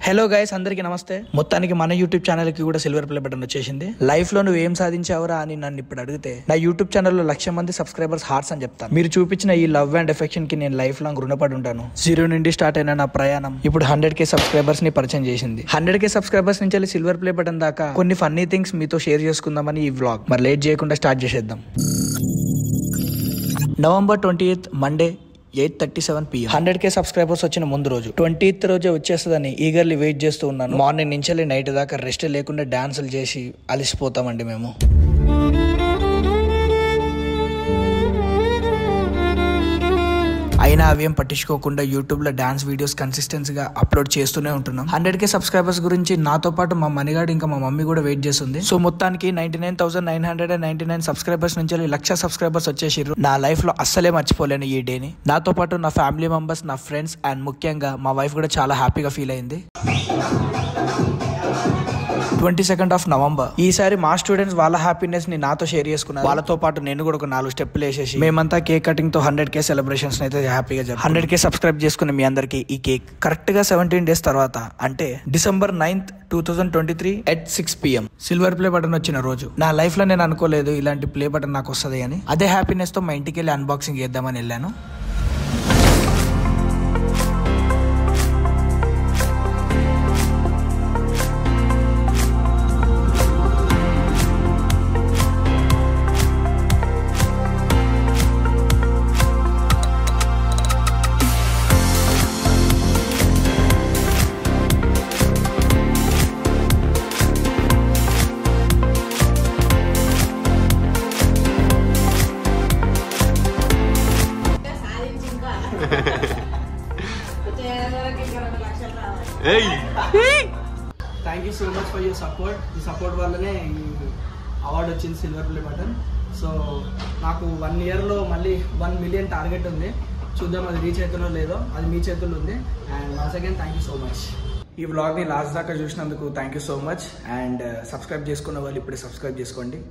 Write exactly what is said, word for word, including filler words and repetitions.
Hello guys, అందరికీ నమస్తే. మొత్తానికి మన యూట్యూబ్ ఛానల్ కి కూడా సిల్వర్ ప్లే బటన్ వచ్చేసింది. లైఫ్ లో నువ్వు ఏం సాధించావురా అని నన్ను ఇప్పుడు అడిగితే నా యూట్యూబ్ ఛానల్లో లక్ష మంది సబ్స్క్రైబర్స్ హార్ట్స్ అని చెప్తాను. మీరు చూపించిన ఈ లవ్ అండ్ ఎఫెక్షన్ కి నేను లైఫ్ లాంగ్ రుణపడి ఉంటాను. జీరో నుండి స్టార్ట్ అయిన నా ప్రయాణం ఇప్పుడు హండ్రెడ్ కే సబ్స్క్రైబర్స్ ని పరిచయం చేసింది. హండ్రెడ్ కే సబ్స్క్రైబర్స్ నుంచి సిల్వర్ ప్లే బటన్ దాకా కొన్ని ఫన్నీ థింగ్స్ మీతో షేర్ చేసుకుందామని ఈ వ్లాగ్. మరి లేట్ చేయకుండా స్టార్ట్ చేసేద్దాం. November twenty eighth Monday eight thirty seven PM hundred K subscribers వచ్చిన ముందు రోజు ట్వంటీ ఎయిత్ రోజే వచ్చేస్తుందని ఈగర్లీ వెయిట్ చేస్తూ ఉన్నాను. మార్నింగ్ నుంచి నైట్ దాకా రెస్ట్ లేకుండా డాన్సులు చేసి అలసిపోతామండి మేము. అయినా అవేం పట్టించుకోకుండా యూట్యూబ్ లో డాన్స్ వీడియోస్ కన్సిస్టెన్సీగా అప్లోడ్ చేస్తూనే ఉంటున్నాం. హండ్రెడ్ కే సబ్స్క్రైబర్స్ గురించి నాతో పాటు మా మణిగాడు ఇంకా మా మమ్మీ కూడా వెయిట్ చేస్తుంది. సో మొత్తానికి ninety nine thousand nine hundred and ninety nine subscribers నుంచి లక్ష సబ్స్క్రైబర్స్ వచ్చేసారు. నా లైఫ్ లో అస్సలే మర్చిపోలేను ఈ డేని. నాతో పాటు నా ఫ్యామిలీ మెంబర్స్, నా ఫ్రెండ్స్ అండ్ ముఖ్యంగా మా వైఫ్ కూడా చాలా హ్యాపీగా ఫీల్ అయింది. ట్వంటీ సెకండ్ ఆఫ్ నవంబర్ ఈసారి మా స్టూడెంట్స్ వాళ్ళ హ్యాపీనెస్ ని నాతో షేర్ చేసుకున్నారు. వాళ్ళతో పాటు నేను కూడా ఒక నాలుగు స్టెప్లు వేసేసి మేమంతా కేక్ కటింగ్ తో హండ్రెడ్ కే సెలబ్రేషన్స్ అయితే హ్యాపీగా జరిగింది. హండ్రెడ్ కే సబ్స్క్రైబ్ చేసుకున్న మీ అందరికి ఈ కేక్ కరెక్ట్ గా సెవెంటీన్ డేస్ తర్వాత అంటే December ninth two thousand twenty three at six PM silver play button వచ్చిన రోజు. నా లైఫ్ లో నేను అనుకోలేదు ఇలాంటి ప్లే బటన్ నాకు వస్తుంది అని. అదే హ్యాపీనెస్ తో మా ఇంటికి వెళ్ళి అన్బాక్సింగ్ చేద్దామని వెళ్ళాను. Thank you so much for your support. ఈ సపోర్ట్ వల్లనే ఈ అవార్డు వచ్చింది సిల్వర్ ప్లే బటన్. సో నాకు వన్ ఇయర్లో మళ్ళీ వన్ మిలియన్ టార్గెట్ ఉంది. చూద్దాం అది రీచ్ అవుతుందో లేదో, అది మీ చేతుల్లో ఉంది. And once again thank you so much. ఈ వ్లాగ్ని లాస్ట్ దాకా చూసినందుకు thank you so much. And subscribe చేసుకున్న వాళ్ళు ఇప్పుడే సబ్స్క్రైబ్ చేసుకోండి.